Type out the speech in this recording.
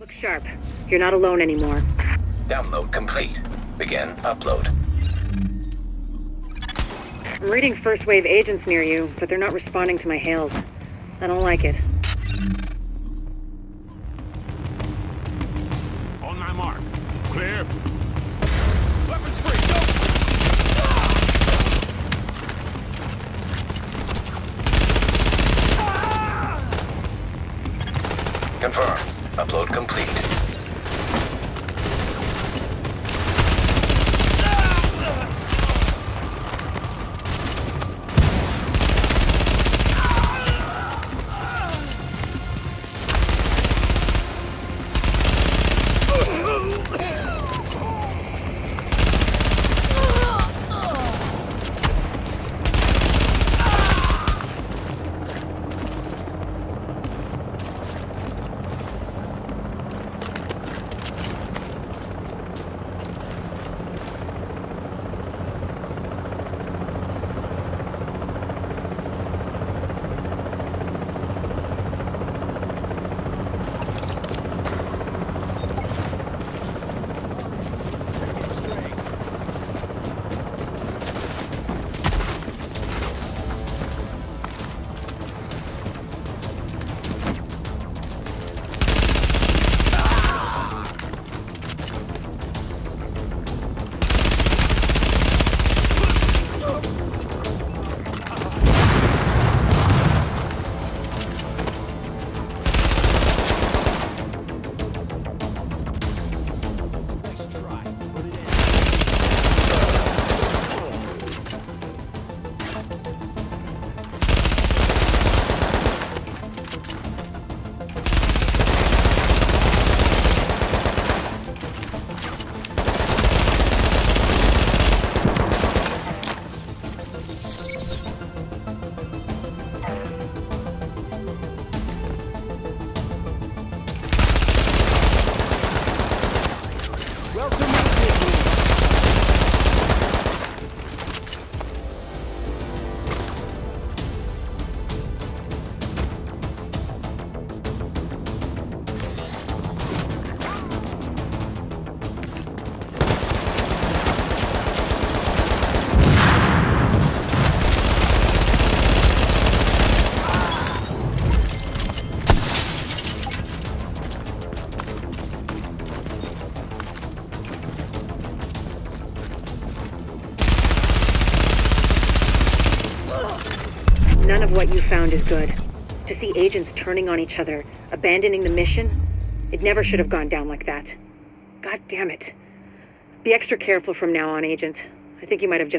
Look sharp. You're not alone anymore. Download complete. Begin upload. I'm reading First Wave agents near you, but they're not responding to my hails. I don't like it. On my mark. Clear. Weapons free. Go! Confirm. Upload complete. None of what you found is good. To see agents turning on each other, abandoning the mission, it never should have gone down like that. God damn it. Be extra careful from now on, Agent. I think you might have just